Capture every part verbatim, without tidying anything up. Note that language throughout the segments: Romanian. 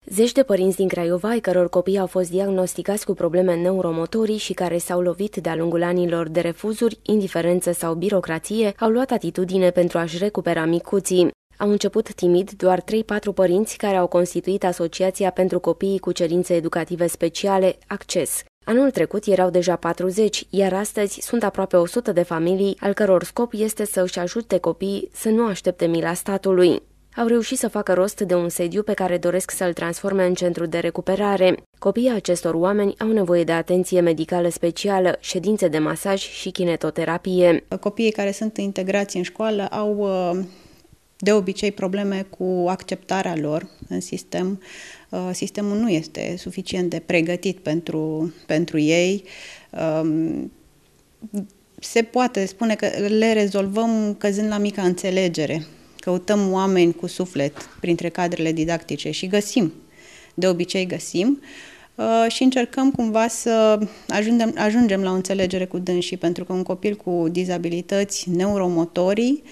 Zeci de părinți din Craiova, ai căror copii au fost diagnosticați cu probleme neuromotorii și care s-au lovit de-a lungul anilor de refuzuri, indiferență sau birocrație, au luat atitudine pentru a-și recupera micuții. Au început timid doar trei patru părinți care au constituit Asociația pentru Copiii cu Cerințe Educative Speciale, Acces. Anul trecut erau deja patruzeci, iar astăzi sunt aproape o sută de familii, al căror scop este să își ajute copiii să nu aștepte mila statului. Au reușit să facă rost de un sediu pe care doresc să-l transforme în centru de recuperare. Copiii acestor oameni au nevoie de atenție medicală specială, ședințe de masaj și kinetoterapie. Copiii care sunt integrați în școală au de obicei probleme cu acceptarea lor în sistem. Sistemul nu este suficient de pregătit pentru, pentru ei. Se poate spune că le rezolvăm căzând la mica înțelegere. Căutăm oameni cu suflet printre cadrele didactice și găsim, de obicei găsim, și încercăm cumva să ajungem, ajungem la o înțelegere cu dânsii, pentru că un copil cu dizabilități neuromotorii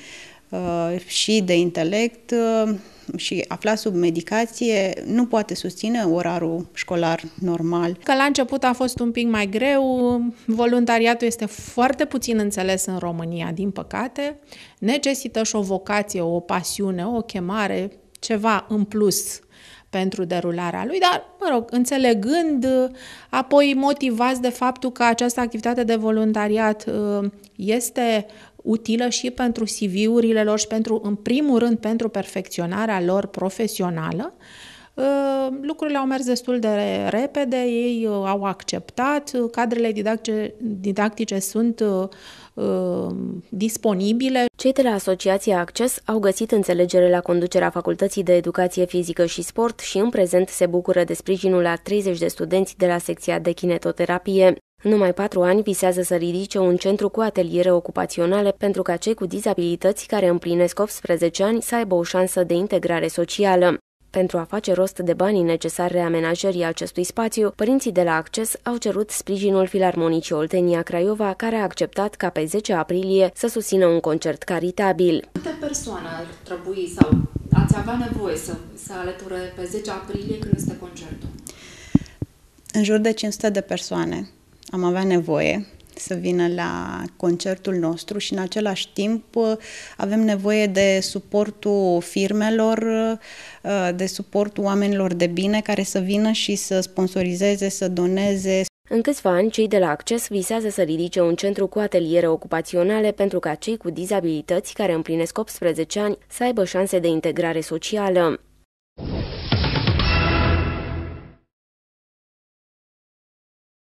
și de intelect și aflat sub medicație nu poate susține orarul școlar normal. Că la început a fost un pic mai greu, voluntariatul este foarte puțin înțeles în România, din păcate, necesită și o vocație, o pasiune, o chemare, ceva în plus pentru derularea lui, dar, mă rog, înțelegând, apoi motivați de faptul că această activitate de voluntariat este utilă și pentru C V-urile lor și pentru, în primul rând, pentru perfecționarea lor profesională. Lucrurile au mers destul de repede, ei au acceptat, cadrele didactice, didactice sunt uh, disponibile. Cei de la Asociația Acces au găsit înțelegere la conducerea Facultății de Educație Fizică și Sport și în prezent se bucură de sprijinul la treizeci de studenți de la secția de kinetoterapie. În numai patru ani visează să ridice un centru cu ateliere ocupaționale pentru ca cei cu dizabilități care împlinesc optsprezece ani să aibă o șansă de integrare socială. Pentru a face rost de banii necesari reamenajării acestui spațiu, părinții de la Acces au cerut sprijinul Filarmonicii Oltenia Craiova, care a acceptat ca pe zece aprilie să susțină un concert caritabil. Câte persoane ar trebui sau ați avea nevoie să, să alăture pe zece aprilie când este concertul? În jur de cinci sute de persoane am avea nevoie să vină la concertul nostru și în același timp avem nevoie de suportul firmelor, de suportul oamenilor de bine care să vină și să sponsorizeze, să doneze. În câțiva ani, cei de la Acces visează să ridice un centru cu ateliere ocupaționale pentru ca cei cu dizabilități care împlinesc optsprezece ani să aibă șanse de integrare socială.